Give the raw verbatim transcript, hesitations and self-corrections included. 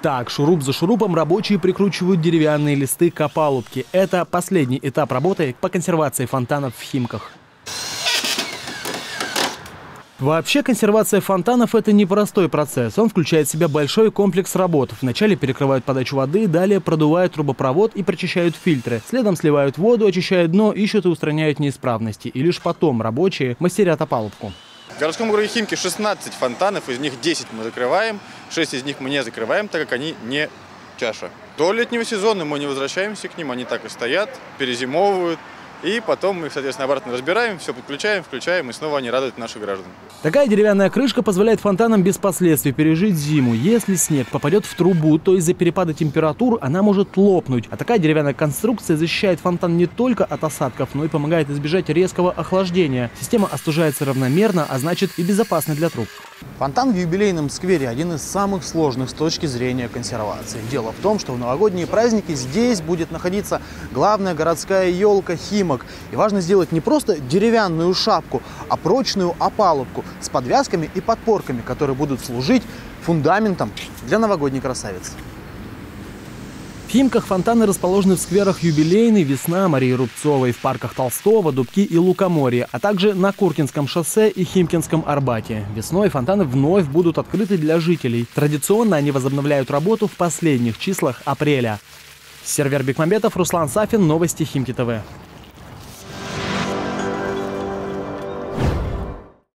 Так, шуруп за шурупом рабочие прикручивают деревянные листы к опалубке. Это последний этап работы по консервации фонтанов в Химках. Вообще, консервация фонтанов – это непростой процесс. Он включает в себя большой комплекс работ. Вначале перекрывают подачу воды, далее продувают трубопровод и прочищают фильтры. Следом сливают воду, очищают дно, ищут и устраняют неисправности. И лишь потом рабочие мастерят опалубку. В городском округе Химки шестнадцать фонтанов, из них десять мы закрываем, шесть из них мы не закрываем, так как они не чаша. До летнего сезона мы не возвращаемся к ним, они так и стоят, перезимовывают. И потом мы их, соответственно, обратно разбираем, все подключаем, включаем, и снова они радуют наших граждан. Такая деревянная крышка позволяет фонтанам без последствий пережить зиму. Если снег попадет в трубу, то из-за перепада температур она может лопнуть. А такая деревянная конструкция защищает фонтан не только от осадков, но и помогает избежать резкого охлаждения. Система остужается равномерно, а значит и безопасна для труб. Фонтан в юбилейном сквере – один из самых сложных с точки зрения консервации. Дело в том, что в новогодние праздники здесь будет находиться главная городская елка Химок. И важно сделать не просто деревянную шапку, а прочную опалубку с подвязками и подпорками, которые будут служить фундаментом для новогодней красавицы. В Химках фонтаны расположены в скверах Юбилейный, Весна, Марии Рубцовой, в парках Толстого, Дубки и Лукоморье, а также на Куркинском шоссе и Химкинском Арбате. Весной фонтаны вновь будут открыты для жителей. Традиционно они возобновляют работу в последних числах апреля. Сервер Бекмамбетов, Руслан Сафин, новости Химки ТВ.